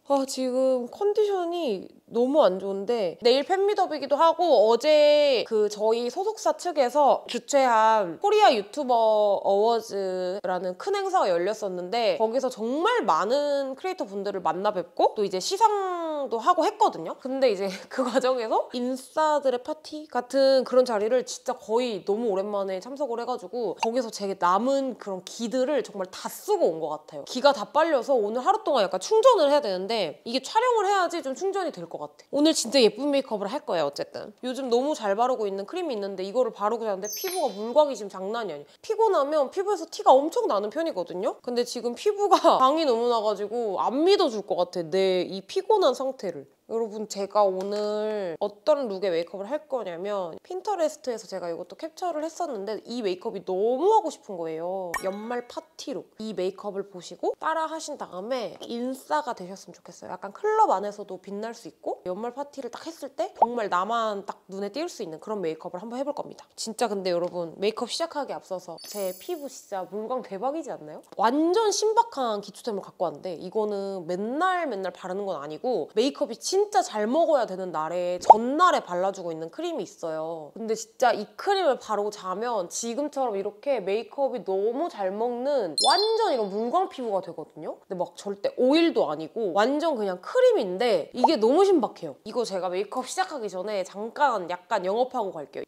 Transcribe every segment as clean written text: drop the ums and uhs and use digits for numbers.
지금 컨디션이 너무 안 좋은데 내일 팬미더이기도 하고 어제 저희 소속사 측에서 주최한 코리아 유튜버 어워즈라는 큰 행사가 열렸었는데 거기서 정말 많은 크리에이터 분들을 만나 뵙고 또 이제 시상도 하고 했거든요. 근데 이제 그 과정에서 인싸들의 파티 같은 그런 자리를 진짜 거의 너무 오랜만에 참석을 해가지고 거기서 제 남은 그런 기들을 정말 다 쓰고 온 것 같아요. 기가 다 빨려서 오늘 하루 동안 약간 충전을 해야 되는데 이게 촬영을 해야지 좀 충전이 될 것 같아. 오늘 진짜 예쁜 메이크업을 할 거예요. 어쨌든 요즘 너무 잘 바르고 있는 크림이 있는데 이거를 바르고 자는데 피부가 물광이 지금 장난이 아니에요. 피곤하면 피부에서 티가 엄청 나는 편이거든요. 근데 지금 피부가 광이 너무 나가지고 안 믿어줄 것 같아. 내 이 피곤한 상태를. 여러분, 제가 오늘 어떤 룩의 메이크업을 할 거냐면 핀터레스트에서 제가 이것도 캡처를 했었는데 이 메이크업이 너무 하고 싶은 거예요. 연말 파티룩. 이 메이크업을 보시고 따라 하신 다음에 인싸가 되셨으면 좋겠어요. 약간 클럽 안에서도 빛날 수 있고 연말 파티를 딱 했을 때 정말 나만 딱 눈에 띌 수 있는 그런 메이크업을 한번 해볼 겁니다. 진짜 근데 여러분, 메이크업 시작하기에 앞서서 제 피부 진짜 물광 대박이지 않나요? 완전 신박한 기초템을 갖고 왔는데 이거는 맨날 바르는 건 아니고 메이크업이 진짜 잘 먹어야 되는 날에 전날에 발라주고 있는 크림이 있어요. 근데 진짜 이 크림을 바르고 자면 지금처럼 이렇게 메이크업이 너무 잘 먹는 완전 이런 물광 피부가 되거든요. 근데 막 절대 오일도 아니고 완전 그냥 크림인데 이게 너무 신박해요. 이거 제가 메이크업 시작하기 전에 잠깐 약간 영업하고 갈게요.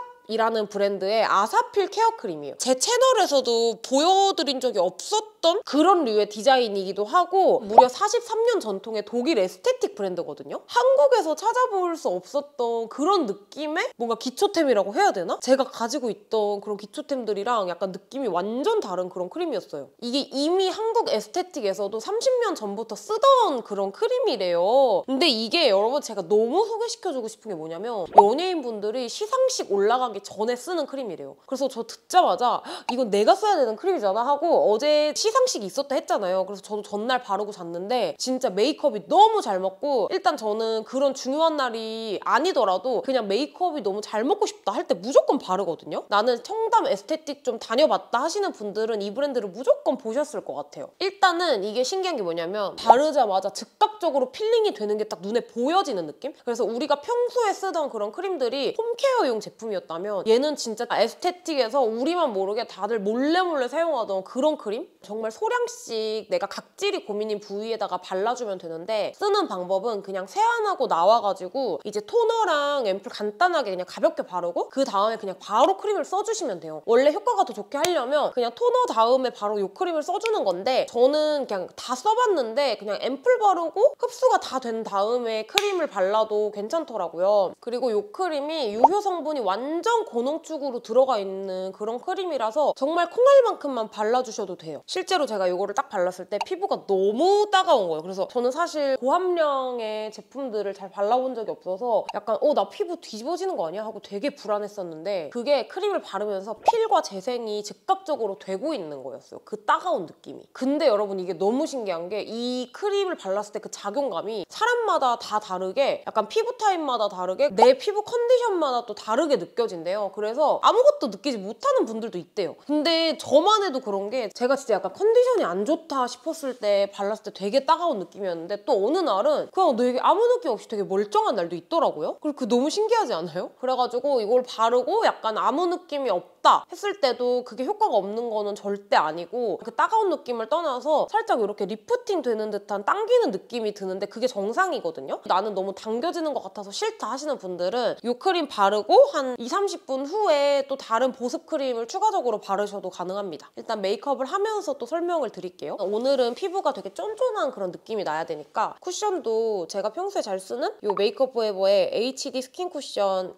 이라는 브랜드의 아사필 케어 크림이에요. 제 채널에서도 보여드린 적이 없었던 그런 류의 디자인이기도 하고 무려 43년 전통의 독일 에스테틱 브랜드거든요. 한국에서 찾아볼 수 없었던 그런 느낌의 뭔가 기초템이라고 해야 되나? 제가 가지고 있던 그런 기초템들이랑 약간 느낌이 완전 다른 그런 크림이었어요. 이게 이미 한국 에스테틱에서도 30년 전부터 쓰던 그런 크림이래요. 근데 이게 여러분 제가 너무 소개시켜주고 싶은 게 뭐냐면 연예인분들이 시상식 올라가기 전에 쓰는 크림이래요. 그래서 저 듣자마자 이건 내가 써야 되는 크림이잖아 하고 어제 시상식이 있었다 했잖아요. 그래서 저도 전날 바르고 잤는데 진짜 메이크업이 너무 잘 먹고 일단 저는 그런 중요한 날이 아니더라도 그냥 메이크업이 너무 잘 먹고 싶다 할 때 무조건 바르거든요. 나는 청담 에스테틱 좀 다녀봤다 하시는 분들은 이 브랜드를 무조건 보셨을 것 같아요. 일단은 이게 신기한 게 뭐냐면 바르자마자 즉각적으로 필링이 되는 게 딱 눈에 보여지는 느낌? 그래서 우리가 평소에 쓰던 그런 크림들이 홈케어용 제품이었다면 얘는 진짜 에스테틱에서 우리만 모르게 다들 몰래 사용하던 그런 크림? 정말 소량씩 내가 각질이 고민인 부위에다가 발라주면 되는데 쓰는 방법은 그냥 세안하고 나와가지고 이제 토너랑 앰플 간단하게 그냥 가볍게 바르고 그 다음에 그냥 바로 크림을 써주시면 돼요. 원래 효과가 더 좋게 하려면 그냥 토너 다음에 바로 이 크림을 써주는 건데 저는 그냥 다 써봤는데 그냥 앰플 바르고 흡수가 다 된 다음에 크림을 발라도 괜찮더라고요. 그리고 이 크림이 유효 성분이 완전 고농축으로 들어가 있는 그런 크림이라서 정말 콩알만큼만 발라주셔도 돼요. 실제로 제가 이거를 딱 발랐을 때 피부가 너무 따가운 거예요. 그래서 저는 사실 고함량의 제품들을 잘 발라본 적이 없어서 약간 나 피부 뒤집어지는 거 아니야? 하고 되게 불안했었는데 그게 크림을 바르면서 필과 재생이 즉각적으로 되고 있는 거였어요. 그 따가운 느낌이. 근데 여러분 이게 너무 신기한 게 이 크림을 발랐을 때 그 작용감이 사람마다 다 다르게 약간 피부 타입마다 다르게 내 피부 컨디션마다 또 다르게 느껴진대요. 그래서 아무것도 느끼지 못하는 분들도 있대요. 근데 저만 해도 그런 게 제가 진짜 약간 컨디션이 안 좋다 싶었을 때 발랐을 때 되게 따가운 느낌이었는데 또 어느 날은 그냥 되게 아무 느낌 없이 되게 멀쩡한 날도 있더라고요. 그리고 그 너무 신기하지 않아요? 그래가지고 이걸 바르고 약간 아무 느낌이 없다 했을 때도 그게 효과가 없는 거는 절대 아니고 그 따가운 느낌을 떠나서 살짝 이렇게 리프팅 되는 듯한 당기는 느낌이 드는데 그게 정상이거든요. 나는 너무 당겨지는 것 같아서 싫다 하시는 분들은 이 크림 바르고 한 20-30분 후에 또 다른 보습 크림을 추가적으로 바르셔도 가능합니다. 일단 메이크업을 하면서 또 설명을 드릴게요. 오늘은 피부가 되게 쫀쫀한 그런 느낌이 나야 되니까 쿠션도 제가 평소에 잘 쓰는 이 메이크업 포에버의 HD 스킨 쿠션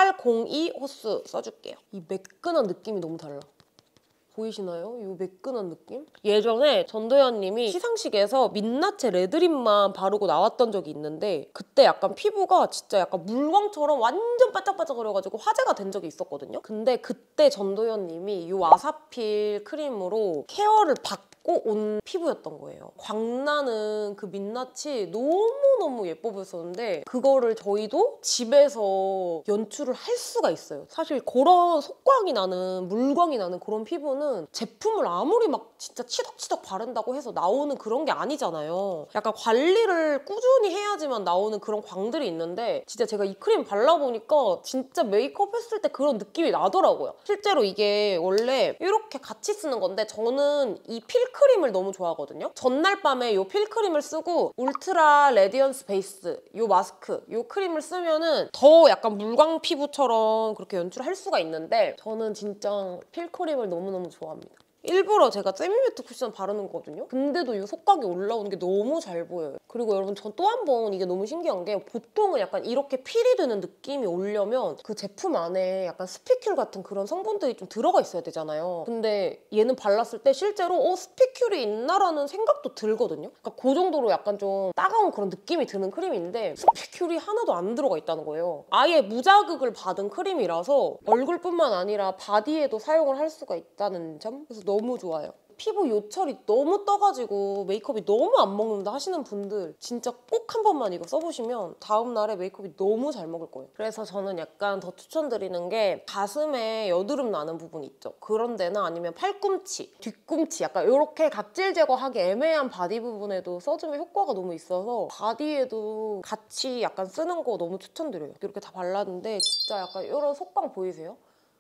1R02 호스 써줄게요. 이 매끈한 느낌이 너무 달라. 보이시나요? 이 매끈한 느낌? 예전에 전도연님이 시상식에서 민낯에 레드립만 바르고 나왔던 적이 있는데 그때 약간 피부가 진짜 약간 물광처럼 완전 반짝반짝거려가지고 화제가 된 적이 있었거든요. 근데 그때 전도연님이 이 아사필 크림으로 케어를 받고 온 피부였던 거예요. 광나는 그 민낯이 너무너무 예뻐 보였었는데 그거를 저희도 집에서 연출을 할 수가 있어요. 사실 그런 속광이 나는 물광이 나는 그런 피부는 보면은 제품을 아무리 막 진짜 치덕치덕 바른다고 해서 나오는 그런 게 아니잖아요. 약간 관리를 꾸준히 해야지만 나오는 그런 광들이 있는데 진짜 제가 이 크림 발라보니까 진짜 메이크업 했을 때 그런 느낌이 나더라고요. 실제로 이게 원래 이렇게 같이 쓰는 건데 저는 이 필크림을 너무 좋아하거든요. 전날 밤에 이 필크림을 쓰고 울트라 레디언스 베이스 이 마스크 이 크림을 쓰면은 더 약간 물광 피부처럼 그렇게 연출할 수가 있는데 저는 진짜 필크림을 너무너무 좋아합니다. 일부러 제가 세미매트 쿠션 바르는 거거든요. 근데도 이 속각이 올라오는 게 너무 잘 보여요. 그리고 여러분 전 또 한 번 이게 너무 신기한 게 보통은 약간 이렇게 필이 드는 느낌이 오려면 그 제품 안에 약간 스피큘 같은 그런 성분들이 좀 들어가 있어야 되잖아요. 근데 얘는 발랐을 때 실제로 스피큘이 있나라는 생각도 들거든요. 그러니까 그 정도로 약간 좀 따가운 그런 느낌이 드는 크림인데 스피큘이 하나도 안 들어가 있다는 거예요. 아예 무자극을 받은 크림이라서 얼굴뿐만 아니라 바디에도 사용을 할 수가 있다는 점? 그래서 너무 좋아요. 피부 요철이 너무 떠가지고 메이크업이 너무 안 먹는다 하시는 분들 진짜 꼭 한 번만 이거 써보시면 다음날에 메이크업이 너무 잘 먹을 거예요. 그래서 저는 약간 더 추천드리는 게 가슴에 여드름 나는 부분 있죠. 그런 데나 아니면 팔꿈치, 뒤꿈치 약간 이렇게 각질 제거하기 애매한 바디 부분에도 써주면 효과가 너무 있어서 바디에도 같이 약간 쓰는 거 너무 추천드려요. 이렇게 다 발랐는데 진짜 약간 이런 속광 보이세요?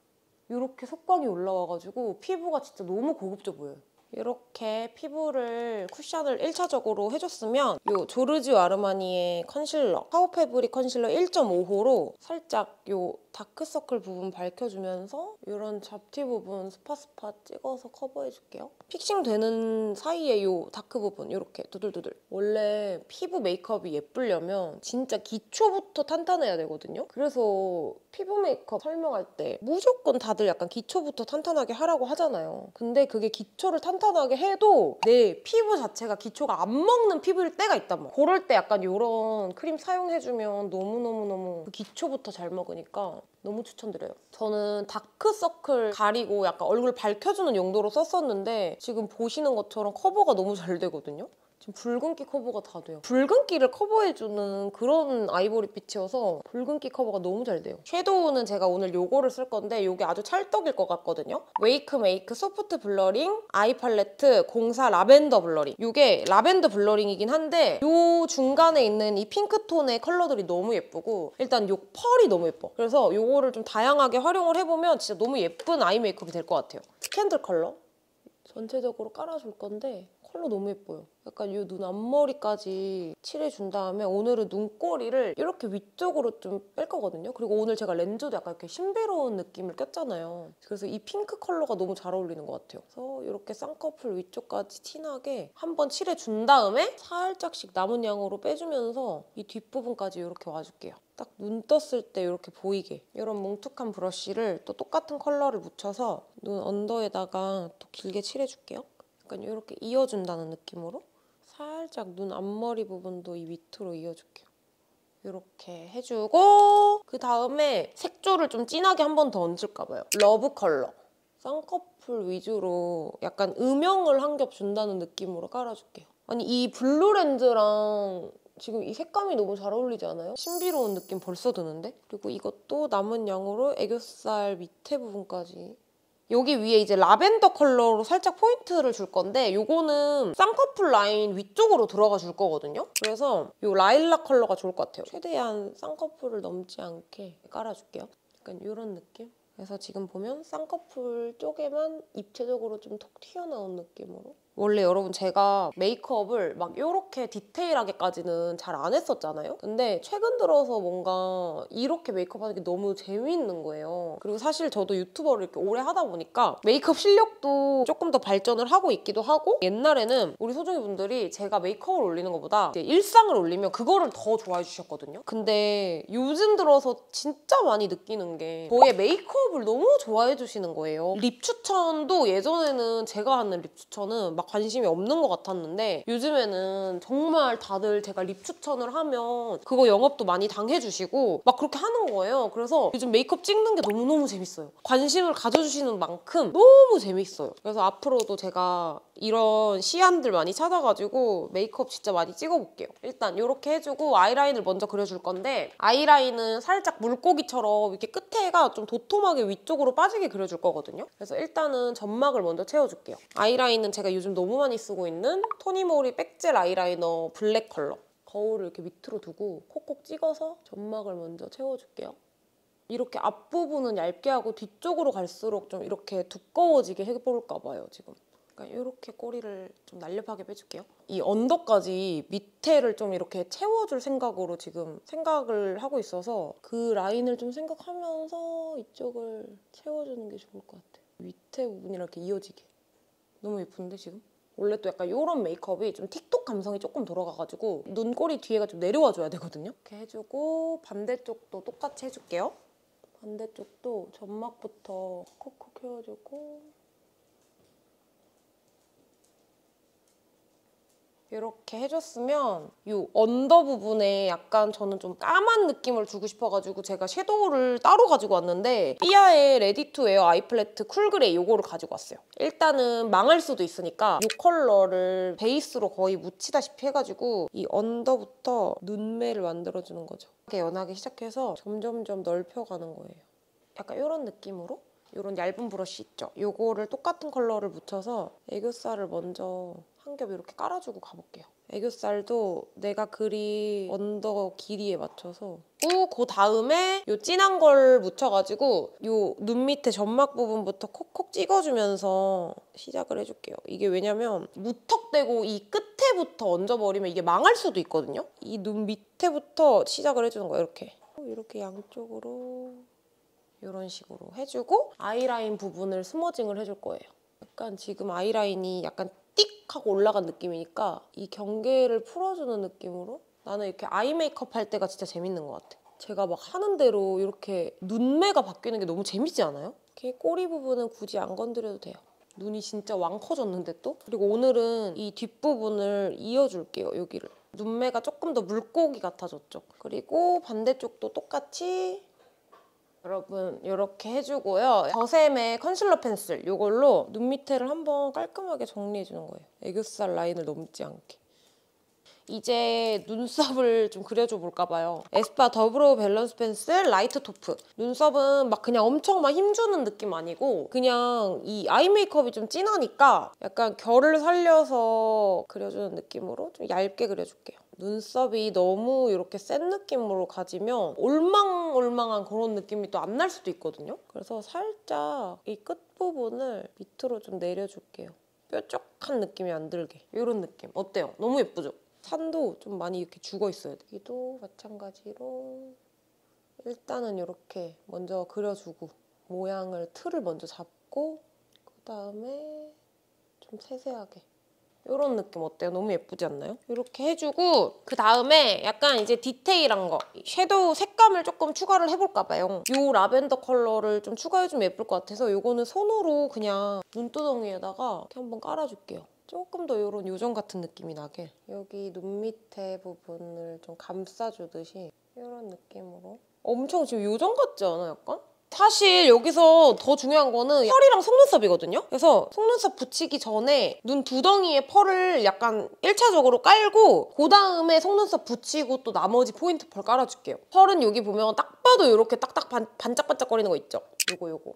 이렇게 속광이 올라와가지고 피부가 진짜 너무 고급져 보여요. 이렇게 피부를 쿠션을 1차적으로 해줬으면 이 조르지오 아르마니의 컨실러 파워 패브릭 컨실러 1.5호로 살짝 이 다크서클 부분 밝혀주면서 이런 잡티 부분 스파스파 찍어서 커버해줄게요. 픽싱 되는 사이에 이 다크 부분 이렇게 두들두들. 원래 피부 메이크업이 예쁘려면 진짜 기초부터 탄탄해야 되거든요. 그래서 피부 메이크업 설명할 때 무조건 다들 약간 기초부터 탄탄하게 하라고 하잖아요. 근데 그게 기초를 탄탄하게 해도 내 피부 자체가 기초가 안 먹는 피부일 때가 있단 말이야. 그럴 때 약간 이런 크림 사용해주면 너무너무너무 그 기초부터 잘 먹으니까 너무 추천드려요. 저는 다크서클 가리고 약간 얼굴 밝혀주는 용도로 썼었는데 지금 보시는 것처럼 커버가 너무 잘 되거든요. 지금 붉은기 커버가 다 돼요. 붉은기를 커버해주는 그런 아이보리빛이어서 붉은기 커버가 너무 잘 돼요. 섀도우는 제가 오늘 요거를 쓸 건데 요게 아주 찰떡일 것 같거든요. 웨이크 메이크 소프트 블러링 아이 팔레트 04 라벤더 블러링. 요게 라벤더 블러링이긴 한데 요 중간에 있는 이 핑크톤의 컬러들이 너무 예쁘고 일단 요 펄이 너무 예뻐. 그래서 요거를 좀 다양하게 활용을 해보면 진짜 너무 예쁜 아이 메이크업이 될 것 같아요. 스캔들 컬러 전체적으로 깔아줄 건데 컬러 너무 예뻐요. 약간 이 눈 앞머리까지 칠해준 다음에 오늘은 눈꼬리를 이렇게 위쪽으로 좀 뺄 거거든요. 그리고 오늘 제가 렌즈도 약간 이렇게 신비로운 느낌을 꼈잖아요. 그래서 이 핑크 컬러가 너무 잘 어울리는 것 같아요. 그래서 이렇게 쌍꺼풀 위쪽까지 진하게 한번 칠해준 다음에 살짝씩 남은 양으로 빼주면서 이 뒷부분까지 이렇게 와줄게요. 딱 눈 떴을 때 이렇게 보이게 이런 뭉툭한 브러쉬를 또 똑같은 컬러를 묻혀서 눈 언더에다가 또 길게 칠해줄게요. 약간 이렇게 이어준다는 느낌으로 살짝 눈 앞머리 부분도 이 밑으로 이어줄게요. 이렇게 해주고 그 다음에 색조를 좀 진하게 한 번 더 얹을까 봐요. 러브 컬러. 쌍꺼풀 위주로 약간 음영을 한 겹 준다는 느낌으로 깔아줄게요. 아니 이 블루 렌즈랑 지금 이 색감이 너무 잘 어울리지 않아요? 신비로운 느낌 벌써 드는데? 그리고 이것도 남은 양으로 애교살 밑에 부분까지 여기 위에 이제 라벤더 컬러로 살짝 포인트를 줄 건데 이거는 쌍꺼풀 라인 위쪽으로 들어가 줄 거거든요. 그래서 이 라일락 컬러가 좋을 것 같아요. 최대한 쌍꺼풀을 넘지 않게 깔아줄게요. 약간 이런 느낌? 그래서 지금 보면 쌍꺼풀 쪽에만 입체적으로 좀 톡 튀어나온 느낌으로 원래 여러분 제가 메이크업을 막 이렇게 디테일하게까지는 잘 안 했었잖아요. 근데 최근 들어서 뭔가 이렇게 메이크업 하는 게 너무 재미있는 거예요. 그리고 사실 저도 유튜버를 이렇게 오래 하다 보니까 메이크업 실력도 조금 더 발전을 하고 있기도 하고 옛날에는 우리 소중이 분들이 제가 메이크업을 올리는 것보다 이제 일상을 올리면 그거를 더 좋아해 주셨거든요. 근데 요즘 들어서 진짜 많이 느끼는 게 저의 메이크업을 너무 좋아해 주시는 거예요. 립 추천도 예전에는 제가 하는 립 추천은 막 관심이 없는 것 같았는데 요즘에는 정말 다들 제가 립 추천을 하면 그거 영업도 많이 당해주시고 막 그렇게 하는 거예요. 그래서 요즘 메이크업 찍는 게 너무너무 재밌어요. 관심을 가져주시는 만큼 너무 재밌어요. 그래서 앞으로도 제가 이런 시안들 많이 찾아가지고 메이크업 진짜 많이 찍어볼게요. 일단 이렇게 해주고 아이라인을 먼저 그려줄 건데 아이라인은 살짝 물고기처럼 이렇게 끝에가 좀 도톰하게 위쪽으로 빠지게 그려줄 거거든요. 그래서 일단은 점막을 먼저 채워줄게요. 아이라인은 제가 요즘 너무 많이 쓰고 있는 토니모리 백젤 아이라이너 블랙 컬러. 거울을 이렇게 밑으로 두고 콕콕 찍어서 점막을 먼저 채워줄게요. 이렇게 앞부분은 얇게 하고 뒤쪽으로 갈수록 좀 이렇게 두꺼워지게 해볼까 봐요, 지금. 그러니까 이렇게 꼬리를 좀 날렵하게 빼줄게요. 이 언더까지 밑에를 좀 이렇게 채워줄 생각으로 지금 생각을 하고 있어서 그 라인을 좀 생각하면서 이쪽을 채워주는 게 좋을 것 같아요. 밑에 부분이랑 이렇게 이어지게. 너무 예쁜데, 지금? 원래 또 약간 이런 메이크업이 좀 틱톡 감성이 조금 돌아가가지고 눈꼬리 뒤에가 좀 내려와줘야 되거든요. 이렇게 해주고 반대쪽도 똑같이 해줄게요. 반대쪽도 점막부터 콕콕 헤어주고 이렇게 해줬으면 이 언더 부분에 약간 저는 좀 까만 느낌을 주고 싶어가지고 제가 섀도우를 따로 가지고 왔는데 삐아의 레디 투 웨어 아이 팔레트 쿨 그레이 이거를 가지고 왔어요. 일단은 망할 수도 있으니까 이 컬러를 베이스로 거의 묻히다시피 해가지고 이 언더부터 눈매를 만들어주는 거죠. 이렇게 연하게 시작해서 점점점 넓혀가는 거예요. 약간 이런 느낌으로 이런 얇은 브러쉬 있죠? 이거를 똑같은 컬러를 묻혀서 애교살을 먼저 한 겹 이렇게 깔아주고 가볼게요. 애교살도 내가 그린 언더 길이에 맞춰서 그 다음에 이 진한 걸 묻혀가지고 이 눈 밑에 점막 부분부터 콕콕 찍어주면서 시작을 해줄게요. 이게 왜냐면 무턱대고 이 끝에부터 얹어버리면 이게 망할 수도 있거든요. 이 눈 밑에부터 시작을 해주는 거예요. 이렇게 양쪽으로 이런 식으로 해주고 아이라인 부분을 스머징을 해줄 거예요. 약간 지금 아이라인이 약간 띡 하고 올라간 느낌이니까 이 경계를 풀어주는 느낌으로 나는 이렇게 아이 메이크업 할 때가 진짜 재밌는 것 같아. 제가 막 하는 대로 이렇게 눈매가 바뀌는 게 너무 재밌지 않아요? 이렇게 꼬리 부분은 굳이 안 건드려도 돼요. 눈이 진짜 왕 커졌는데 또? 그리고 오늘은 이 뒷부분을 이어줄게요, 여기를. 눈매가 조금 더 물고기 같아졌죠? 그리고 반대쪽도 똑같이 여러분 이렇게 해주고요. 더샘의 컨실러 펜슬 이걸로 눈 밑에를 한번 깔끔하게 정리해주는 거예요. 애교살 라인을 넘지 않게. 이제 눈썹을 좀 그려줘 볼까 봐요. 에스쁘아 더브로우 밸런스 펜슬 라이트 토프. 눈썹은 막 그냥 엄청 막 힘주는 느낌 아니고 그냥 이 아이 메이크업이 좀 진하니까 약간 결을 살려서 그려주는 느낌으로 좀 얇게 그려줄게요. 눈썹이 너무 이렇게 센 느낌으로 가지면 올망올망한 그런 느낌이 또 안 날 수도 있거든요. 그래서 살짝 이 끝부분을 밑으로 좀 내려줄게요. 뾰족한 느낌이 안 들게. 이런 느낌. 어때요? 너무 예쁘죠? 산도 좀 많이 이렇게 죽어 있어야 돼. 여기도 마찬가지로 일단은 이렇게 먼저 그려주고 모양을 틀을 먼저 잡고 그다음에 좀 세세하게 이런 느낌 어때요? 너무 예쁘지 않나요? 이렇게 해주고 그다음에 약간 이제 디테일한 거 섀도우 색감을 조금 추가를 해볼까 봐요. 이 라벤더 컬러를 좀 추가해주면 예쁠 것 같아서 이거는 손으로 그냥 눈두덩이에다가 이렇게 한번 깔아줄게요. 조금 더 이런 요정 같은 느낌이 나게 여기 눈 밑에 부분을 좀 감싸주듯이 이런 느낌으로 엄청 지금 요정 같지 않아 약간? 사실 여기서 더 중요한 거는 펄이랑 속눈썹이거든요? 그래서 속눈썹 붙이기 전에 눈 두덩이에 펄을 약간 1차적으로 깔고 그 다음에 속눈썹 붙이고 또 나머지 포인트 펄 깔아줄게요. 펄은 여기 보면 딱 봐도 이렇게 딱딱 반짝반짝거리는 거 있죠? 요거.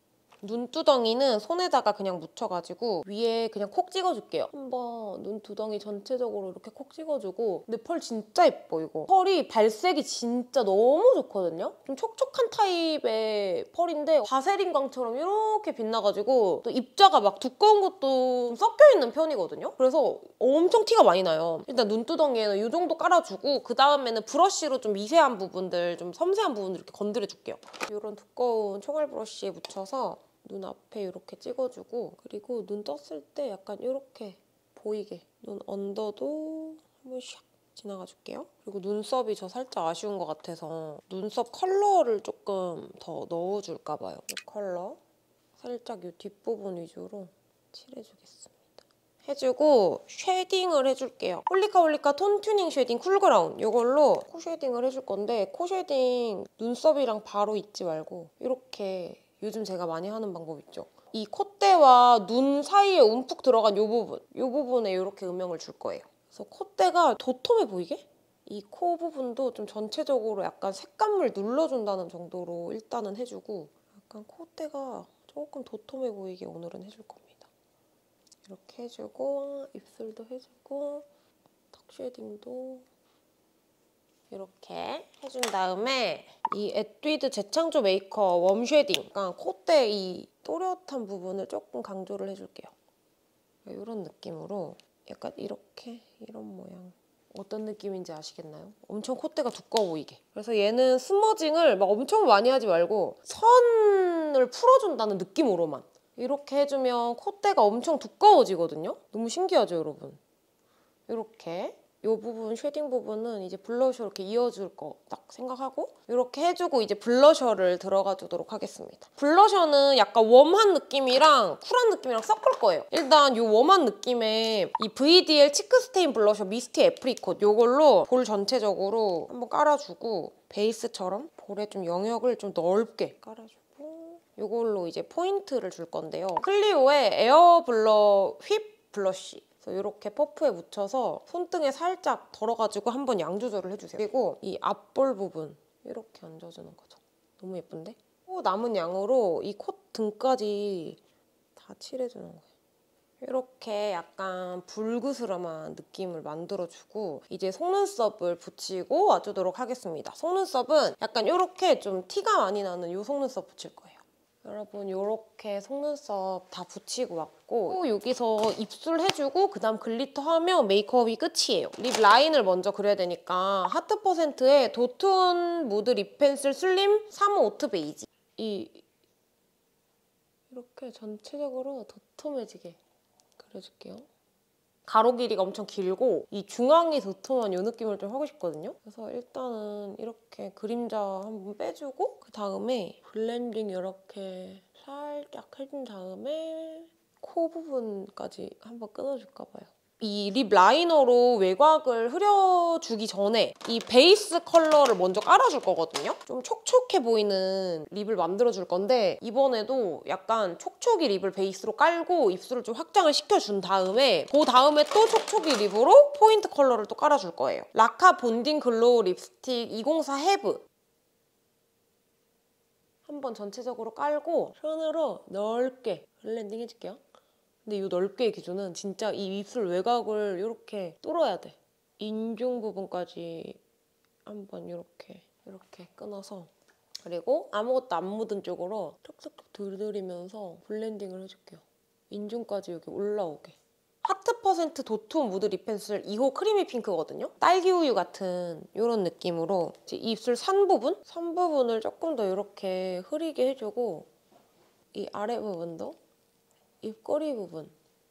눈두덩이는 손에다가 그냥 묻혀가지고 위에 그냥 콕 찍어줄게요. 한번 눈두덩이 전체적으로 이렇게 콕 찍어주고 근데 펄 진짜 예뻐 이거. 펄이 발색이 진짜 너무 좋거든요? 좀 촉촉한 타입의 펄인데 바세린광처럼 이렇게 빛나가지고 또 입자가 막 두꺼운 것도 좀 섞여있는 편이거든요? 그래서 엄청 티가 많이 나요. 일단 눈두덩이에는 이 정도 깔아주고 그 다음에는 브러쉬로 좀 미세한 부분들, 좀 섬세한 부분들 이렇게 건드려줄게요. 이런 두꺼운 총알 브러쉬에 묻혀서 눈 앞에 이렇게 찍어주고 그리고 눈 떴을 때 약간 이렇게 보이게 눈 언더도 한번 샥 지나가줄게요. 그리고 눈썹이 저 살짝 아쉬운 것 같아서 눈썹 컬러를 조금 더 넣어줄까 봐요. 이 컬러 살짝 이 뒷부분 위주로 칠해주겠습니다. 해주고 쉐딩을 해줄게요. 홀리카홀리카 톤 튜닝 쉐딩 쿨그라운 이걸로 코 쉐딩을 해줄 건데 코 쉐딩 눈썹이랑 바로 잊지 말고 이렇게 요즘 제가 많이 하는 방법 있죠? 이 콧대와 눈 사이에 움푹 들어간 이 부분에 이렇게 음영을 줄 거예요. 그래서 콧대가 도톰해 보이게? 이 코 부분도 좀 전체적으로 약간 색감을 눌러준다는 정도로 일단은 해주고 약간 콧대가 조금 도톰해 보이게 오늘은 해줄 겁니다. 이렇게 해주고 입술도 해주고 턱 쉐딩도 이렇게 해준 다음에 이 에뛰드 재창조 메이커 웜 쉐딩 그러니까 콧대 이 또렷한 부분을 조금 강조를 해줄게요. 이런 느낌으로 약간 이렇게 이런 모양 어떤 느낌인지 아시겠나요? 엄청 콧대가 두꺼워 보이게. 그래서 얘는 스머징을 막 엄청 많이 하지 말고 선을 풀어준다는 느낌으로만 이렇게 해주면 콧대가 엄청 두꺼워지거든요? 너무 신기하죠, 여러분? 이렇게 이 부분, 쉐딩 부분은 이제 블러셔 이렇게 이어줄 거 딱 생각하고 이렇게 해주고 이제 블러셔를 들어가 주도록 하겠습니다. 블러셔는 약간 웜한 느낌이랑 쿨한 느낌이랑 섞을 거예요. 일단 이 웜한 느낌의 이 VDL 치크스테인 블러셔 미스티 애프리콧 이걸로 볼 전체적으로 한번 깔아주고 베이스처럼 볼에 좀 영역을 좀 넓게 깔아주고 이걸로 이제 포인트를 줄 건데요. 클리오의 에어 블러 휩 블러쉬 그래서 이렇게 퍼프에 묻혀서 손등에 살짝 덜어가지고 한번 양 조절을 해주세요. 그리고 이 앞볼 부분 이렇게 얹어주는 거죠. 너무 예쁜데? 남은 양으로 이 콧 등까지 다 칠해주는 거예요. 이렇게 약간 불그스름한 느낌을 만들어주고 이제 속눈썹을 붙이고 와주도록 하겠습니다. 속눈썹은 약간 이렇게 좀 티가 많이 나는 이 속눈썹 붙일 거예요. 여러분 이렇게 속눈썹 다 붙이고 왔고 여기서 입술 해주고 그 다음 글리터 하면 메이크업이 끝이에요. 립 라인을 먼저 그려야 되니까 하트 퍼센트의 도톤 무드 립 펜슬 슬림 35 오트 베이지 이렇게 전체적으로 도톰해지게 그려줄게요. 가로 길이가 엄청 길고 이 중앙이 도톰한 이 느낌을 좀 하고 싶거든요. 그래서 일단은 이렇게 그림자 한번 빼주고 그 다음에 블렌딩 이렇게 살짝 해준 다음에 코 부분까지 한번 끊어줄까 봐요. 이 립 라이너로 외곽을 흐려주기 전에 이 베이스 컬러를 먼저 깔아줄 거거든요. 좀 촉촉해 보이는 립을 만들어줄 건데 이번에도 약간 촉촉이 립을 베이스로 깔고 입술을 좀 확장을 시켜준 다음에 그 다음에 또 촉촉이 립으로 포인트 컬러를 또 깔아줄 거예요. 라카 본딩 글로우 립스틱 204 헤브 한번 전체적으로 깔고 손으로 넓게 블렌딩 해줄게요. 근데 이 넓게의 기준은 진짜 이 입술 외곽을 이렇게 뚫어야 돼. 인중 부분까지 한번 이렇게 끊어서 그리고 아무것도 안 묻은 쪽으로 톡톡톡 두드리면서 블렌딩을 해줄게요. 인중까지 여기 올라오게. 하트 퍼센트 도톰 무드 립 펜슬 2호 크리미 핑크거든요. 딸기 우유 같은 이런 느낌으로 이제 입술 산 부분을 조금 더 이렇게 흐리게 해주고 이 아래 부분도 입꼬리 부분을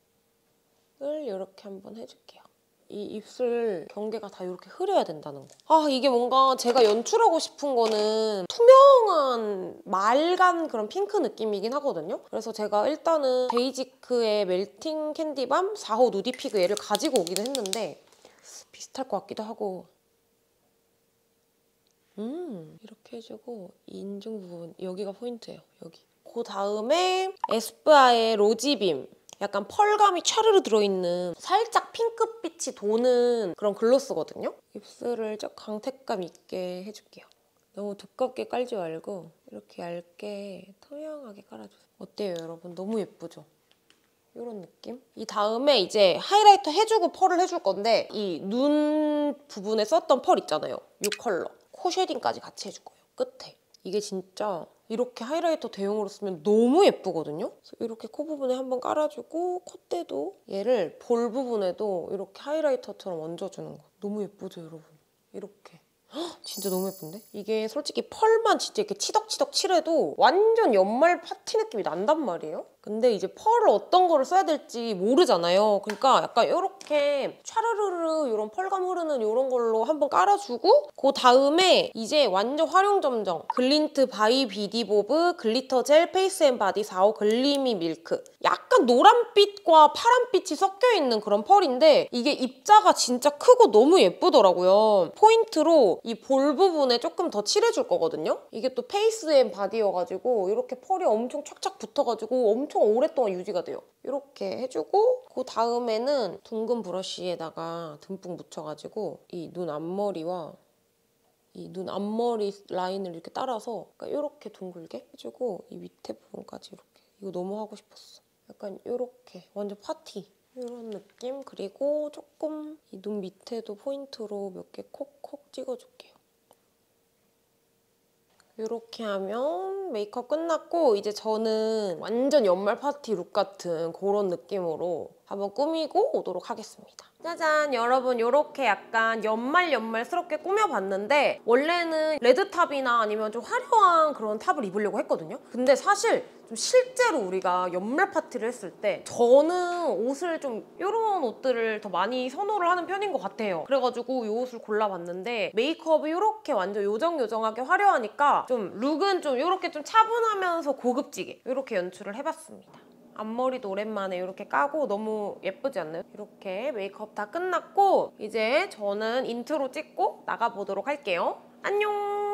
이렇게 한번 해줄게요. 이 입술 경계가 다 이렇게 흐려야 된다는 거. 이게 뭔가 제가 연출하고 싶은 거는 투명한 맑은 그런 핑크 느낌이긴 하거든요. 그래서 제가 일단은 베이지크의 멜팅 캔디밤 4호 누디피그 얘를 가지고 오기는 했는데 비슷할 것 같기도 하고 이렇게 해주고 인중 부분 여기가 포인트예요. 여기. 그 다음에 에스쁘아의 로지빔 약간 펄감이 차르르 들어있는 살짝 핑크빛이 도는 그런 글로스거든요. 입술을 좀 광택감 있게 해줄게요. 너무 두껍게 깔지 말고 이렇게 얇게 투명하게 깔아주세요. 어때요, 여러분? 너무 예쁘죠? 이런 느낌? 이 다음에 이제 하이라이터 해주고 펄을 해줄 건데 이 눈 부분에 썼던 펄 있잖아요. 이 컬러. 코 쉐딩까지 같이 해줄 거예요. 끝에. 이게 진짜 이렇게 하이라이터 대용으로 쓰면 너무 예쁘거든요? 그래서 이렇게 코 부분에 한번 깔아주고 콧대도 얘를 볼 부분에도 이렇게 하이라이터처럼 얹어주는 거. 너무 예쁘죠, 여러분? 이렇게. 진짜 너무 예쁜데? 이게 솔직히 펄만 진짜 이렇게 치덕치덕 칠해도 완전 연말 파티 느낌이 난단 말이에요? 근데 이제 펄을 어떤 거를 써야 될지 모르잖아요. 그러니까 약간 이렇게 촤르르르 이런 펄감 흐르는 이런 걸로 한번 깔아주고 그 다음에 이제 완전 활용점정 글린트 바이 비디보브 글리터 젤 페이스 앤 바디 4호 글리미 밀크. 약간 노란빛과 파란빛이 섞여있는 그런 펄인데 이게 입자가 진짜 크고 너무 예쁘더라고요. 포인트로 이 볼 부분에 조금 더 칠해줄 거거든요. 이게 또 페이스 앤 바디여가지고 이렇게 펄이 엄청 착착 붙어가지고 엄청 오랫동안 유지가 돼요. 이렇게 해주고 그 다음에는 둥근 브러쉬에다가 듬뿍 묻혀가지고 이 눈 앞머리와 이 눈 앞머리 라인을 이렇게 따라서 이렇게 둥글게 해주고 이 밑에 부분까지 이렇게. 이거 너무 하고 싶었어. 약간 이렇게 완전 파티 이런 느낌. 그리고 조금 이 눈 밑에도 포인트로 몇 개 콕콕 찍어줄게요. 이렇게 하면 메이크업 끝났고 이제 저는 완전 연말 파티 룩 같은 그런 느낌으로 한번 꾸미고 오도록 하겠습니다. 짜잔! 여러분 이렇게 약간 연말스럽게 꾸며봤는데 원래는 레드탑이나 아니면 좀 화려한 그런 탑을 입으려고 했거든요. 근데 사실 좀 실제로 우리가 연말 파티를 했을 때 저는 옷을 좀 이런 옷들을 더 많이 선호를 하는 편인 것 같아요. 그래가지고 이 옷을 골라봤는데 메이크업이 이렇게 완전 요정요정하게 화려하니까 좀 룩은 좀 이렇게 좀 차분하면서 고급지게 이렇게 연출을 해봤습니다. 앞머리도 오랜만에 이렇게 까고 너무 예쁘지 않나요? 이렇게 메이크업 다 끝났고 이제 저는 인트로 찍고 나가보도록 할게요. 안녕!